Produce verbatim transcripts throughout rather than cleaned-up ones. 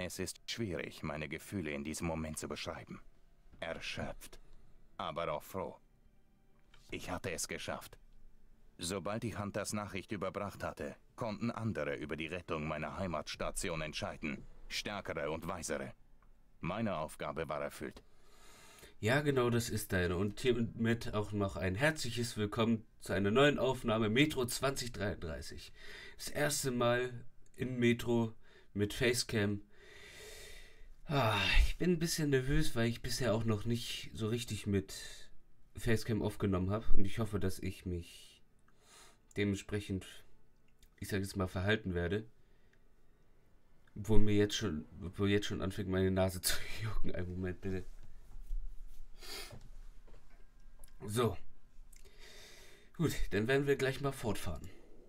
Es ist schwierig, meine Gefühle in diesem Moment zu beschreiben. Erschöpft, aber auch froh. Ich hatte es geschafft. Sobald die Hunters Nachricht überbracht hatte, konnten andere über die Rettung meiner Heimatstation entscheiden. Stärkere und weisere. Meine Aufgabe war erfüllt. Ja, genau, das ist deine. Und hiermit auch noch ein herzliches Willkommen zu einer neuen Aufnahme Metro zwanzig dreiunddreißig. Das erste Mal in Metro mit Facecam. Ah, ich bin ein bisschen nervös, weil ich bisher auch noch nicht so richtig mit Facecam aufgenommen habe. Und ich hoffe, dass ich mich dementsprechend, ich sage jetzt mal, verhalten werde. Obwohl mir jetzt schon, obwohl jetzt schon anfängt, meine Nase zu jucken. Einen Moment, bitte. So. Gut, dann werden wir gleich mal fortfahren.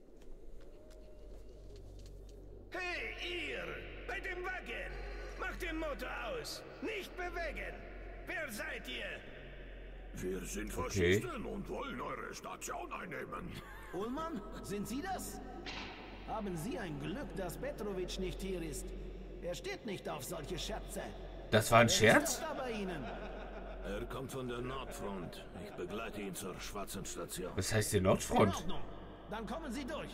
Hey, ihr! Bei dem Wagen! Macht den Motor aus! Nicht bewegen! Wer seid ihr? Wir sind Okay. Faschisten und wollen eure Station einnehmen. Ullmann, sind Sie das? Haben Sie ein Glück, dass Petrovic nicht hier ist. Er steht nicht auf solche Scherze. Das war ein Er Scherz? ist doch da bei Ihnen. Er kommt von der Nordfront. Ich begleite ihn zur schwarzen Station. Was heißt die In Nordfront? Ordnung. Dann kommen Sie durch.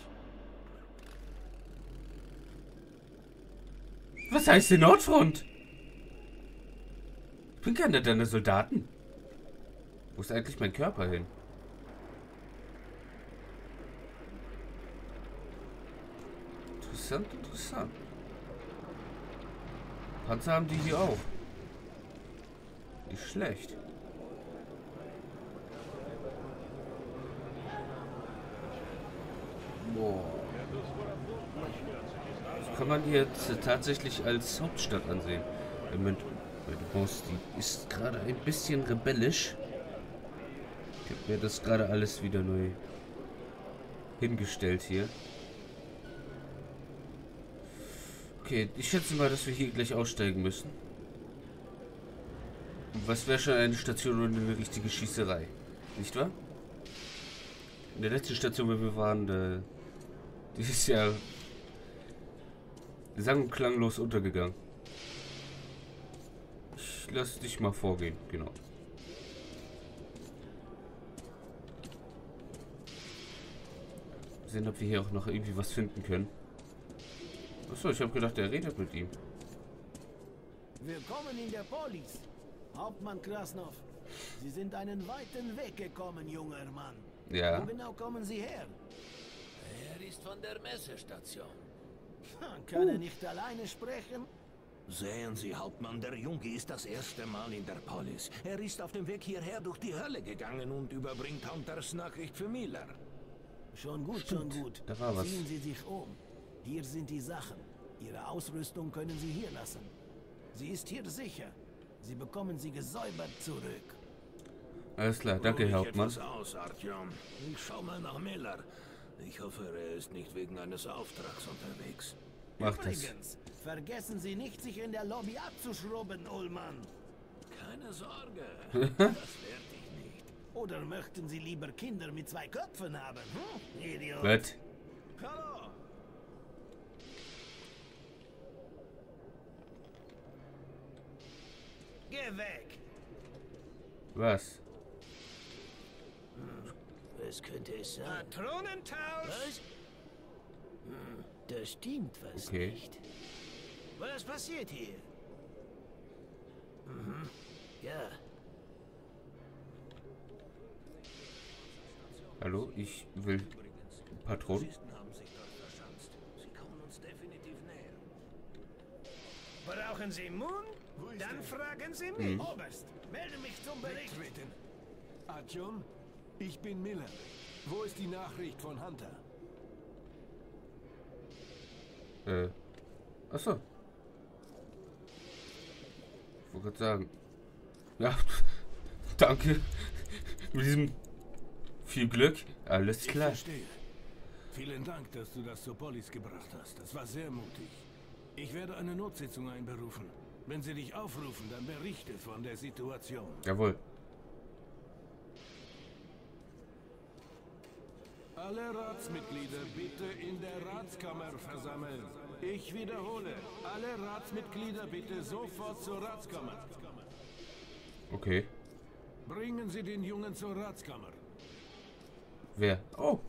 Was heißt die Nordfront? Ich bin keiner deiner Soldaten. Wo ist eigentlich mein Körper hin? Interessant, interessant. Panzer haben die hier auch. Nicht schlecht. Boah. Das kann man hier jetzt tatsächlich als Hauptstadt ansehen. Moment, meine Maus, die ist gerade ein bisschen rebellisch. Ich habe mir das gerade alles wieder neu hingestellt hier. Okay, ich schätze mal, dass wir hier gleich aussteigen müssen. Was wäre schon eine Station und eine richtige Schießerei? Nicht wahr? In der letzten Station, wo wir waren, da, die ist ja sang- und klanglos untergegangen. Ich lass dich mal vorgehen, genau. Mal sehen, ob wir hier auch noch irgendwie was finden können. Achso, ich habe gedacht, er redet mit ihm. Willkommen in der Polis. Hauptmann Krasnov. Sie sind einen weiten Weg gekommen, junger Mann. Ja. Wo genau kommen Sie her? Er ist von der Messestation. Kann er nicht alleine sprechen? Sehen Sie, Hauptmann, der Junge ist das erste Mal in der Polis. Er ist auf dem Weg hierher durch die Hölle gegangen und überbringt Hunters Nachricht für Miller. Schon gut, Stimmt, schon gut. da war was. Ziehen Sie sich um. Hier sind die Sachen. Ihre Ausrüstung können Sie hier lassen. Sie ist hier sicher. Sie bekommen sie gesäubert zurück. Alles klar, danke, Ruh dich Herr Hauptmann. etwas aus, Artyom. Ich schau mal nach Miller. Ich hoffe, er ist nicht wegen eines Auftrags unterwegs. Mach das. Übrigens, vergessen Sie nicht, sich in der Lobby abzuschrubben, Ullmann. Keine Sorge, das werde ich nicht. Oder möchten Sie lieber Kinder mit zwei Köpfen haben? Hm? Idiot. Was? Hallo. Geh weg! Was? Was könnte es sein? Patronentausch! Was? Hm, da stimmt was Okay. nicht. Was passiert hier? Mhm. Ja. Hallo, ich will Patronen. Faschisten haben sich dort verschanzt. Sie kommen uns definitiv näher. Brauchen Sie Mund? Dann fragen Sie mich. Mhm. Oberst, melde mich zum Bericht. Treten. Artyom, ich bin Miller. Wo ist die Nachricht von Hunter? Äh. Achso. Ich wollte gerade sagen. Ja, danke. Mit diesem viel Glück. Alles Ich klar. verstehe. Vielen Dank, dass du das zur Polis gebracht hast. Das war sehr mutig. Ich werde eine Notsitzung einberufen. Wenn sie dich aufrufen, dann berichte von der Situation. Jawohl. Alle Ratsmitglieder bitte in der Ratskammer versammeln. Ich wiederhole, alle Ratsmitglieder bitte sofort zur Ratskammer. Okay. Bringen Sie den Jungen zur Ratskammer. Wer? Oh.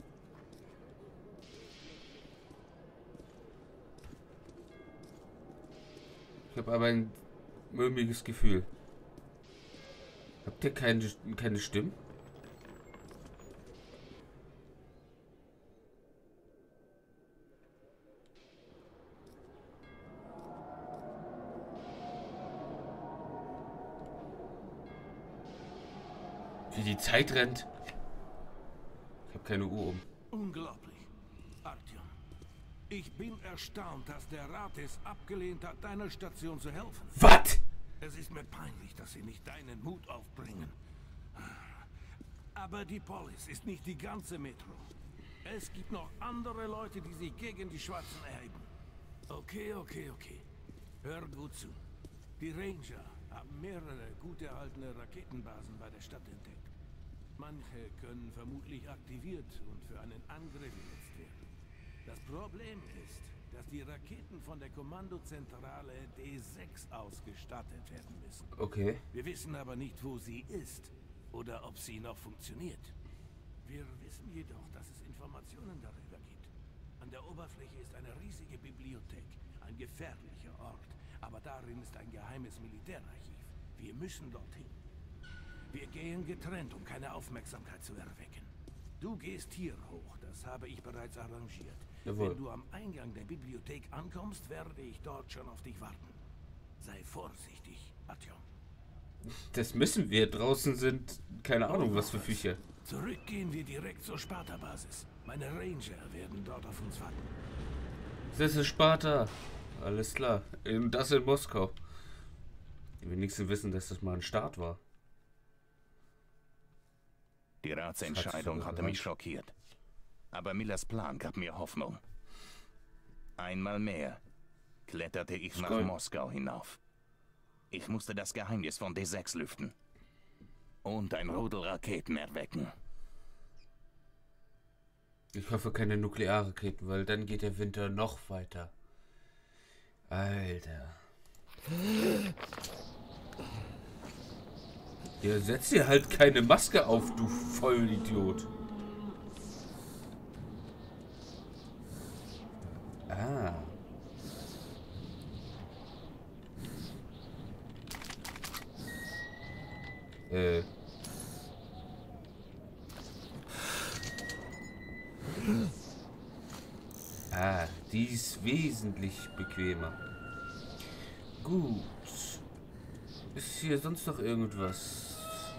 Ich habe aber ein mulmiges Gefühl. Habt ihr keine, keine Stimmen? Wie die Zeit rennt. Ich habe keine Uhr um. Unglaublich. Artyom, ich bin erstaunt, dass der Rat es abgelehnt hat, deiner Station zu helfen. Was? Es ist mir peinlich, dass sie nicht deinen Mut aufbringen. Aber die Polis ist nicht die ganze Metro. Es gibt noch andere Leute, die sich gegen die Schwarzen erheben. Okay, okay, okay. Hör gut zu. Die Ranger haben mehrere gut erhaltene Raketenbasen bei der Stadt entdeckt. Manche können vermutlich aktiviert und für einen Angriff genutzt werden. Das Problem ist, dass die Raketen von der Kommandozentrale D sechs ausgestattet werden müssen. Okay. Wir wissen aber nicht, wo sie ist oder ob sie noch funktioniert. Wir wissen jedoch, dass es Informationen darüber gibt. An der Oberfläche ist eine riesige Bibliothek, ein gefährlicher Ort, aber darin ist ein geheimes Militärarchiv. Wir müssen dorthin. Wir gehen getrennt, um keine Aufmerksamkeit zu erwecken. Du gehst hier hoch, das habe ich bereits arrangiert. Jawohl. Wenn du am Eingang der Bibliothek ankommst, werde ich dort schon auf dich warten. Sei vorsichtig, Artyom. Das müssen wir. Draußen sind keine Ahnung, was für Viecher. Zurück gehen wir direkt zur Sparta-Basis. Meine Ranger werden dort auf uns warten. Das ist Sparta. Alles klar. Und das in Moskau. Die wenigsten wissen, dass das mal ein Staat war. Die Ratsentscheidung hatte mich schockiert. Aber Millers Plan gab mir Hoffnung. Einmal mehr kletterte ich nach Skoll. Moskau hinauf. Ich musste das Geheimnis von D sechs lüften. Und ein Rudel Raketen erwecken. Ich hoffe keine Nuklearraketen, weil dann geht der Winter noch weiter. Alter. Ja, setz dir halt keine Maske auf, du Vollidiot. Ah. Äh. Ah, die ist wesentlich bequemer. Gut. Ist hier sonst noch irgendwas?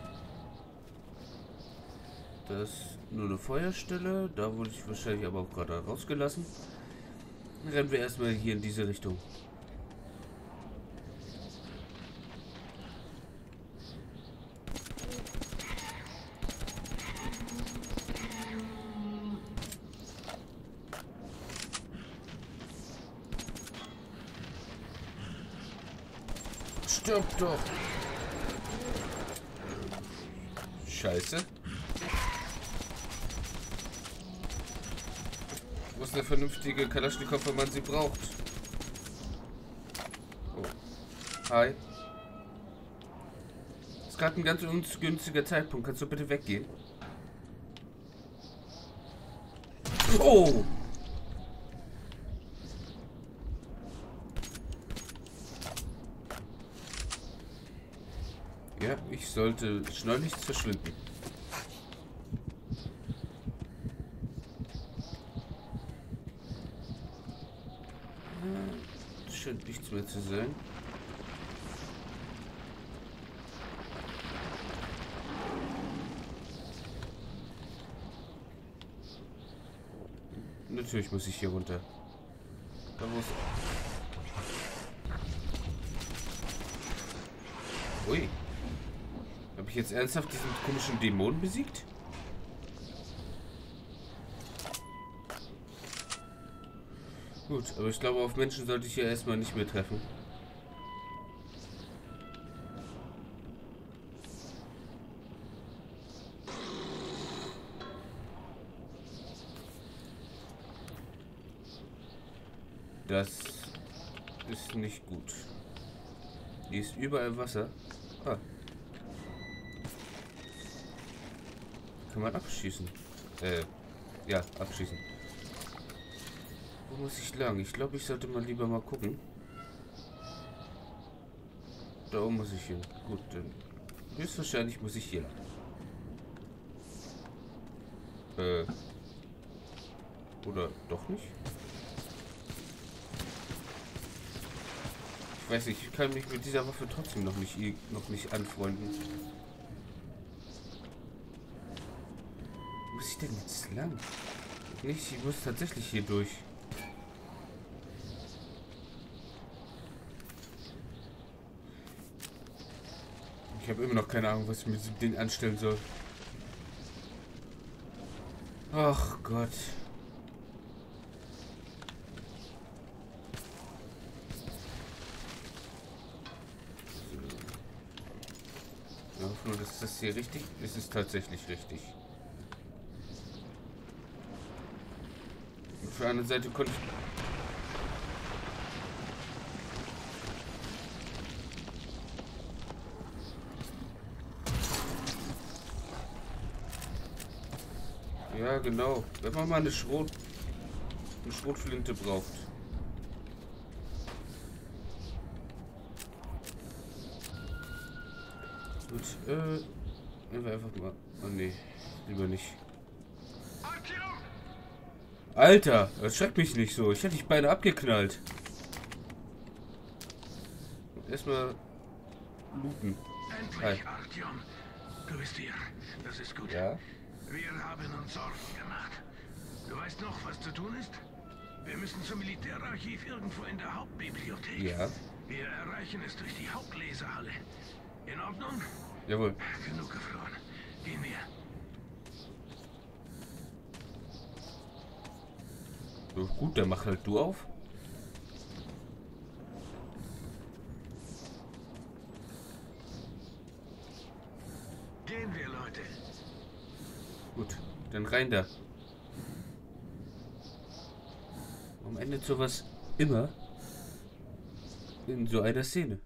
Das ist nur eine Feuerstelle. Da wurde ich wahrscheinlich aber auch gerade rausgelassen. Dann rennen wir erstmal hier in diese Richtung. Stirb doch! Scheiße. Wo ist eine vernünftige Kalaschnikow, wenn man sie braucht? Oh. Hi. Ist gerade ein ganz ungünstiger Zeitpunkt. Kannst du bitte weggehen? Oh! Ja, ich sollte schleunigst verschwinden. Es scheint nichts mehr zu sein. Natürlich muss ich hier runter. Da muss. Ui. Habe ich jetzt ernsthaft diesen komischen Dämon besiegt? Gut, aber ich glaube, auf Menschen sollte ich hier erstmal nicht mehr treffen. Das ist nicht gut. Hier ist überall Wasser. Ah. Kann man abschießen. Äh, ja, abschießen. Wo muss ich lang? Ich glaube, ich sollte mal lieber mal gucken. Da oben muss ich hin. Gut, dann höchstwahrscheinlich muss ich hier lang. Äh. Oder doch nicht? Ich weiß nicht, ich kann mich mit dieser Waffe trotzdem noch nicht, noch nicht anfreunden. Wo muss ich denn jetzt lang? Nicht, ich muss tatsächlich hier durch. Ich habe immer noch keine Ahnung, was ich mit dem Ding anstellen soll. Ach Gott. Ich hoffe nur, dass das hier richtig ist. Es ist tatsächlich richtig. Und auf der anderen Seite konnte ich... Ja, genau. Wenn man mal eine Schrot... eine Schrotflinte braucht. Gut, äh... nehmen wir einfach mal... Oh nee, lieber nicht. Alter, das schreckt mich nicht so. Ich hätte dich beinahe abgeknallt. Erstmal looten. Endlich, Artyom. Du bist hier. Das ist gut. Ja? Wir haben uns Sorgen gemacht. Du weißt noch, was zu tun ist? Wir müssen zum Militärarchiv irgendwo in der Hauptbibliothek. Ja. Wir erreichen es durch die Hauptlesehalle. In Ordnung? Jawohl. Genug gefroren. Gehen wir. So, gut, dann mach halt du auf. Gehen wir, Leute. Gut, dann rein da. Warum endet sowas immer in so einer Szene?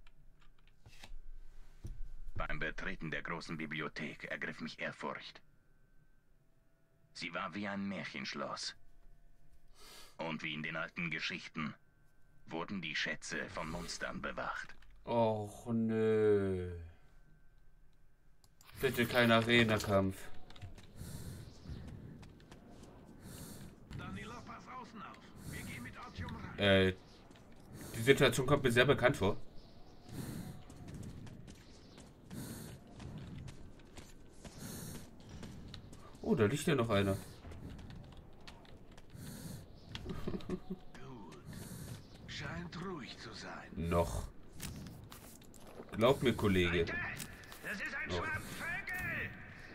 Beim Betreten der großen Bibliothek ergriff mich Ehrfurcht. Sie war wie ein Märchenschloss. Und wie in den alten Geschichten wurden die Schätze von Monstern bewacht. Och nö. Bitte kein Arena-Kampf. Danilo, pass außen auf. Wir gehen mit Artyom rein. Äh, die Situation kommt mir sehr bekannt vor. Oh, da liegt ja noch einer. Gut. Scheint ruhig zu sein. Noch. Glaub mir, Kollege. Das ist ein Noch. Schwarm Vögel!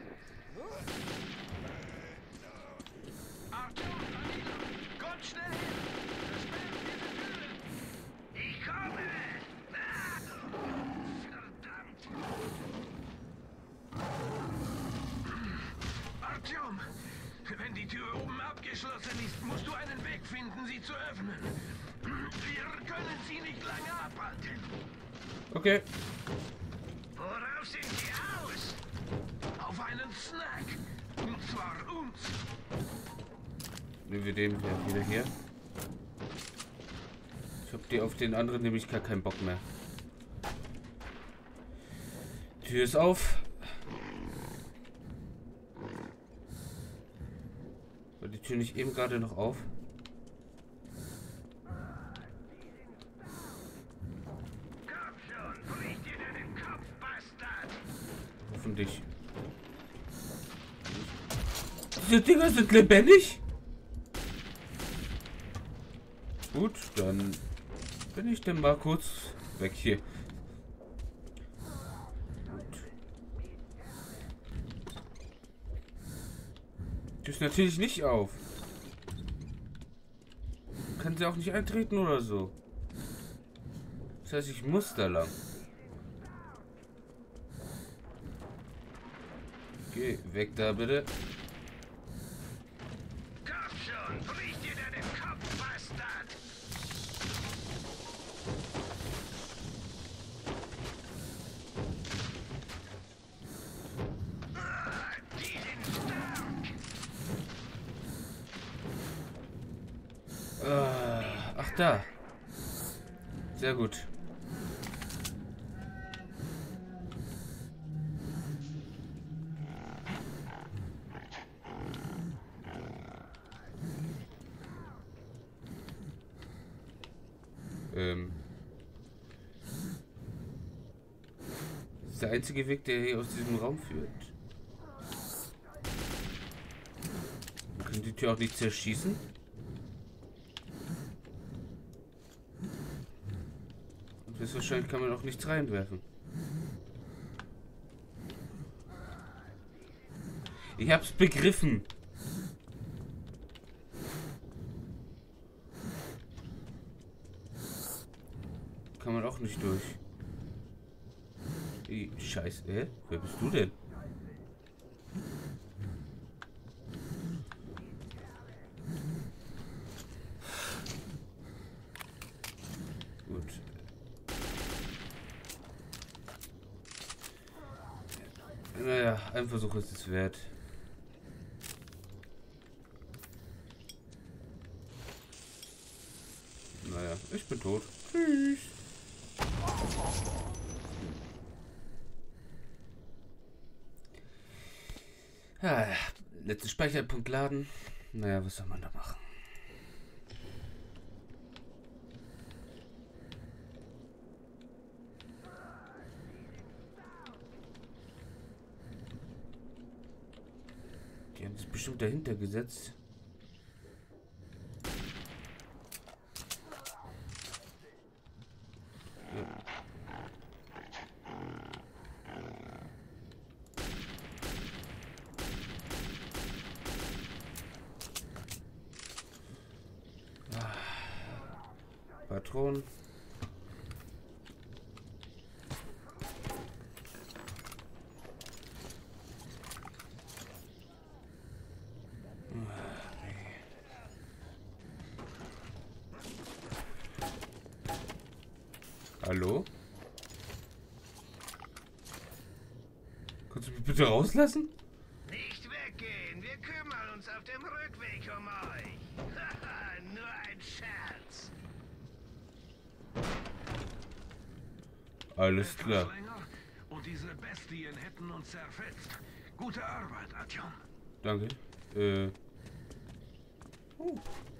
Artyom, Danilo, kommt schnell hin. Versperren diese Türen. Ich komme! Ah, verdammt! Artyom, wenn die Tür oben abgeschlossen ist, musst du einen Weg finden, sie zu öffnen. Wir können sie nicht lange abhalten. Okay. Worauf sind Sie aus? Auf einen Snack. Und zwar uns. Nehmen wir den hier wieder hier. Ich hab dir auf den anderen nämlich gar keinen Bock mehr. Tür ist auf. War die Tür nicht eben gerade noch auf? Komm schon, brich dir deinen Kopf, Bastard! Hoffentlich. Diese Dinger sind lebendig? Gut, dann bin ich denn mal kurz weg hier. Gut. Das ist natürlich nicht auf. Kann sie auch nicht eintreten oder so. Das heißt, ich muss da lang. Geh weg da bitte. Komm schon, brich dir deinen Kopf, Bastard! da. Sehr gut. Ähm. Das ist der einzige Weg, der hier aus diesem Raum führt. Wir können die Tür auch nicht zerschießen. Und höchstwahrscheinlich kann man auch nichts reinwerfen. Ich hab's begriffen. Kann man auch nicht durch. Die Scheiße. Hä? Wer bist du denn? Gut. Naja, ein Versuch ist es wert. Naja, ich bin tot. Tschüss. Ah, letzten Speicherpunkt laden. Naja, was soll man da machen? Die haben sich bestimmt dahinter gesetzt. Ja. Patronen. Hallo? Kannst du mich bitte rauslassen? Nicht weggehen, wir kümmern uns auf dem Rückweg um euch. Haha, nur ein Scherz. Alles klar. Etwas länger und diese Bestien hätten uns zerfetzt. Gute Arbeit, Artyom. Danke. Äh. Oh.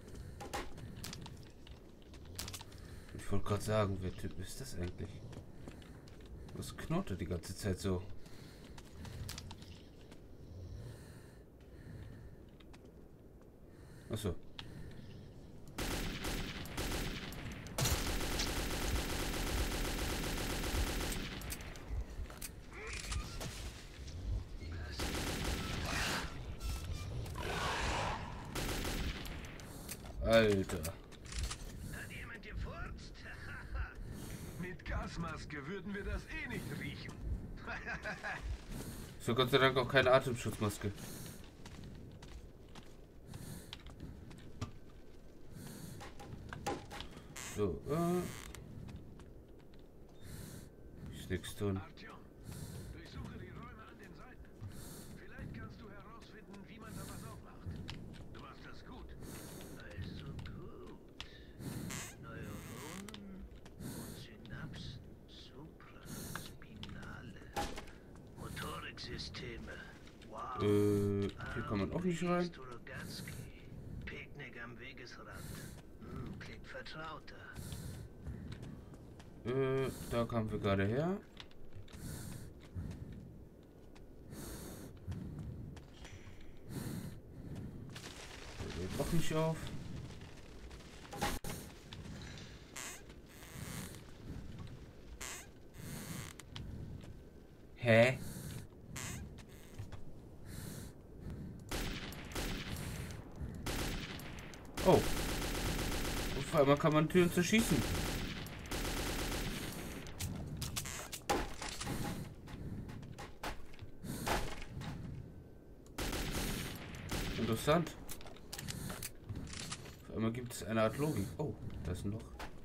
Ich wollte gerade sagen, wer Typ ist das eigentlich? Was knurrt die ganze Zeit so? Achso. Alter. Hat jemand gefurzt? Mit Gasmaske würden wir das eh nicht riechen. So, Gott sei Dank auch keine Atemschutzmaske. So, äh. Ist nichts tun. Artyom, durchsuche die Räume an den Seiten. Vielleicht kannst du herausfinden, wie man da was aufmacht. Du machst das gut. Also gut. Neuronen und Synapsen, Supraspinale, Motoriksysteme. Wow. Äh, hier kann man auch nicht rein. Strugatsky, Picknick am Wegesrand. Hm, klingt vertrauter. Äh, da kamen wir gerade her. Der geht auch nicht auf. Hä? Oh. Auf einmal kann man Türen zerschießen. Interessant. Auf einmal gibt es eine Art Logik. Oh, da ist ein Loch.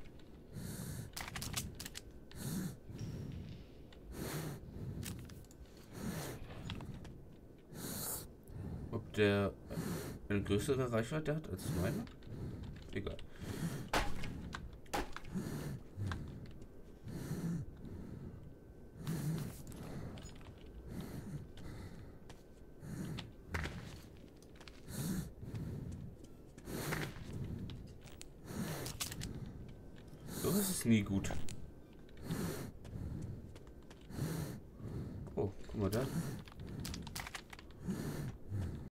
Ob der eine größere Reichweite hat als meine? Egal. So ist es nie gut. Oh, guck mal da.